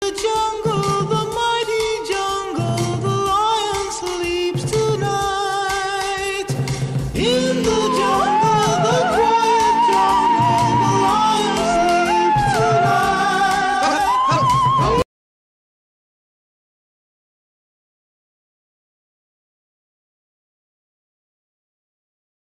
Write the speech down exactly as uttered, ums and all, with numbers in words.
jungle, the mighty jungle, the lion sleeps tonight. In the jungle.